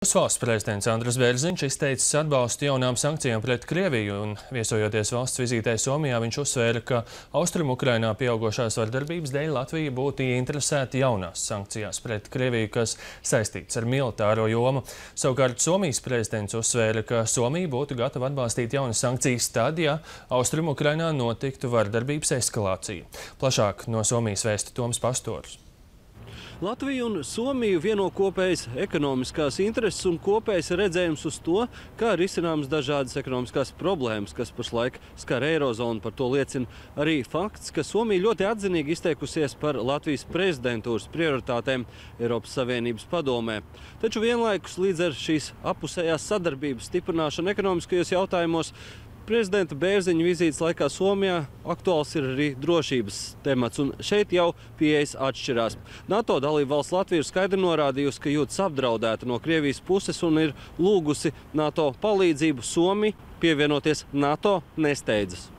Valsts prezidents Andris Bērziņš izteicis atbalstu jaunām sankcijām pret Krieviju un, viesojoties valsts vizītē Somijā, viņš uzsvēra, ka Austrumu-Ukrainā pieaugošās vardarbības dēļ Latvija būtu ieinteresēta jaunās sankcijās pret Krieviju, kas saistīts ar militāro jomu. Savukārt Somijas prezidents uzsvēra, ka Somija būtu gatava atbalstīt jaunas sankcijas tad, ja Austrumu-Ukrainā notiktu vardarbības eskalācija. Plašāk no Somijas vēsta Toms Pastors. Latviju un Somiju vieno kopējas ekonomiskās intereses un kopējs redzējums uz to, kā risināmas dažādas ekonomiskās problēmas, kas pašlaik skar eirozonu. Par to liecina arī fakts, ka Somija ļoti atzinīgi izteikusies par Latvijas prezidentūras prioritātēm Eiropas Savienības padomē. Taču vienlaikus līdz ar šīs apusējās sadarbības stiprināšanu ekonomiskajos jautājumos prezidenta Bērziņa vizītes laikā Somijā aktuāls ir arī drošības temats, un šeit jau pieejas atšķirās. NATO dalībvalsts Latvija ir skaidri norādījusi, ka jūtas apdraudēta no Krievijas puses un ir lūgusi NATO palīdzību. Somija pievienoties NATO nesteidzas.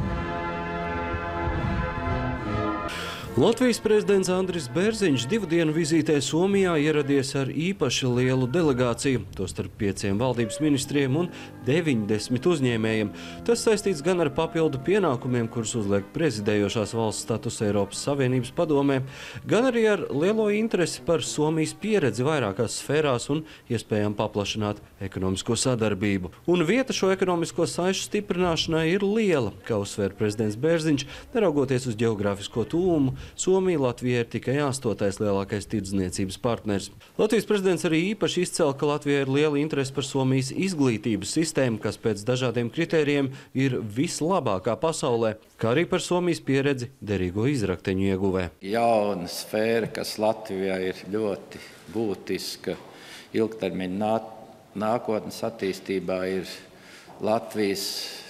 Latvijas prezidents Andris Bērziņš 2 dienu vizītē Somijā ieradies ar īpaši lielu delegāciju, tostarp 5 valdības ministriem un 90 uzņēmējiem. Tas saistīts gan ar papildu pienākumiem, kurus uzliek prezidējošās valsts status Eiropas Savienības padomē, gan arī ar lielo interesi par Somijas pieredzi vairākās sfērās un iespējām paplašināt ekonomisko sadarbību. Un vieta šo ekonomisko saišu stiprināšanai ir liela, kā uzsver prezidents Bērziņš, neraugoties uz geogrāfisko tūmu. Somija Latvijai ir tikai 8. lielākais tirdzniecības partners. Latvijas prezidents arī īpaši izcēla, ka Latvijai ir liela interese par Somijas izglītības sistēmu, kas pēc dažādiem kritērijiem ir vislabākā pasaulē, kā arī par Somijas pieredzi derīgo izrakteņu ieguvē. Jauna sfēra, kas Latvijai ir ļoti būtiska ilgtermiņa nākotnes attīstībā, ir Latvijas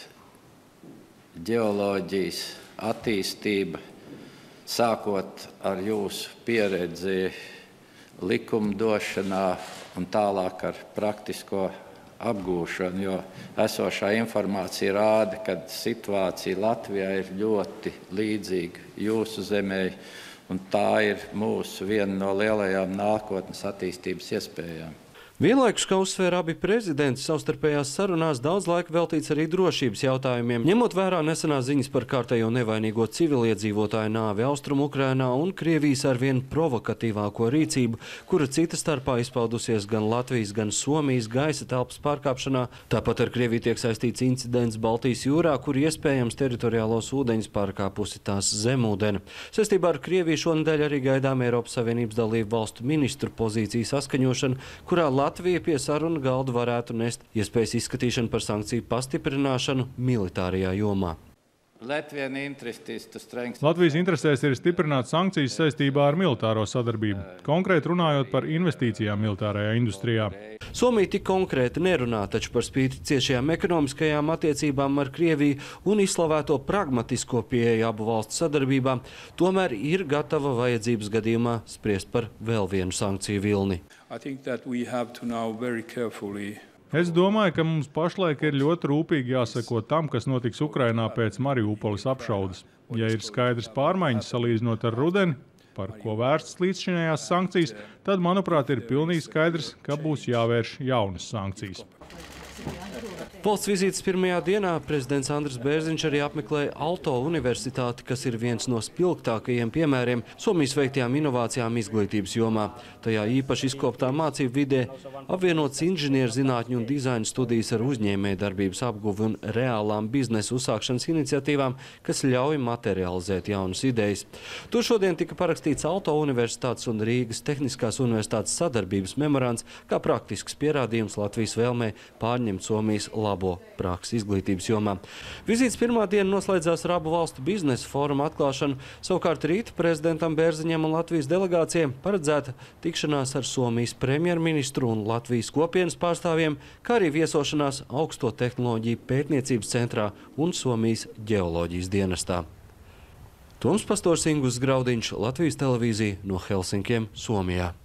ģeoloģijas attīstība. Sākot ar jūsu pieredzi likumdošanā un tālāk ar praktisko apgūšanu, jo esošā informācija rāda, ka situācija Latvijā ir ļoti līdzīga jūsu zemē, un tā ir mūsu viena no lielajām nākotnes attīstības iespējām. Vienlaikus, kā uzsvēra abi prezidenti, savstarpējās sarunās daudz laika veltīts arī drošības jautājumiem, ņemot vērā nesenās ziņas par kārtējo nevainīgo civiliedzīvotāju nāvi Austrumu-Ukrainā un Krievijas arvien provokatīvāko rīcību, kura cita starpā izpaudusies gan Latvijas, gan Somijas gaisa telpas pārkāpšanā. Tāpat ar Krieviju tiek saistīts incidents Baltijas jūrā, kur iespējams teritoriālos ūdeņus pārkāpusi tās zemūdene. Saistībā ar Krieviju šonedēļ arī gaidām Eiropas Savienības dalību valstu ministru pozīciju saskaņošanu, kurā Latvija pie sarunu galda varētu nest iespējas izskatīšanu par sankciju pastiprināšanu militārajā jomā. Latvijas interesēs ir stiprināt sankcijas saistībā ar militāro sadarbību, konkrēti runājot par investīcijām militārajā industrijā. Somija tik konkrēti nerunā, taču par spīti ciešajām ekonomiskajām attiecībām ar Krieviju un izslavēto pragmatisko pieeju abu valstu sadarbībā, tomēr ir gatava vajadzības gadījumā spriest par vēl vienu sankciju vilni. Es domāju, ka mums pašlaik ir ļoti rūpīgi jāseko tam, kas notiks Ukrainā pēc Mariupoles apšaudes. Ja ir skaidrs pārmaiņas salīdzinot ar rudeni, par ko vērstas līdzšinējās sankcijas, tad, manuprāt, ir pilnīgi skaidrs, ka būs jāvērš jaunas sankcijas. Valsts vizītes pirmajā dienā prezidents Andris Bērziņš arī apmeklēja Aalto universitāti, kas ir viens no spilgtākajiem piemēriem Somijas veiktajām inovācijām izglītības jomā. Tajā īpaši izkoptā mācību vidē apvienotas inženierzinātņu un dizaina studijas ar uzņēmējdarbības apguvi un reālām biznesa uzsākšanas iniciatīvām, kas ļauj materializēt jaunas idejas. Tur šodien tika parakstīts Aalto universitātes un Rīgas Tehniskās universitātes sadarbības memorands, kā praktisks pierādījums Latvijas vēlmē pārņemt Somijas labo praksi izglītības jomā. Vizītes pirmā diena noslēdzās ar abu valstu biznesa fóruma atklāšanu, savukārt rīt prezidentam Bērziņam un Latvijas delegācijai paredzēta tikšanās ar Somijas premjerministru un Latvijas kopienas pārstāvjiem, kā arī viesošanās augsto tehnoloģiju pētniecības centrā un Somijas ģeoloģijas dienestā. Toms Pastors, Ingus Graudiņš, Latvijas televīzija no Helsinkiem, Somijā.